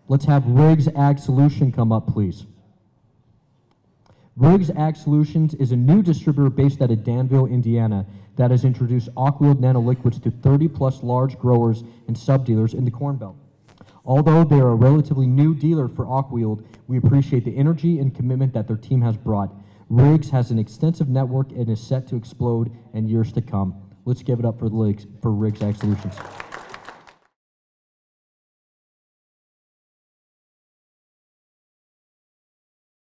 Let's have Riggs Ag Solution come up, please. Riggs Ag Solutions is a new distributor based out of Danville, Indiana, that has introduced Aqua-Yield nanoliquids to 30-plus large growers and subdealers in the Corn Belt. Although they are a relatively new dealer for Aqua-Yield, we appreciate the energy and commitment that their team has brought. Riggs has an extensive network and is set to explode in years to come. Let's give it up for Riggs Ag Solutions.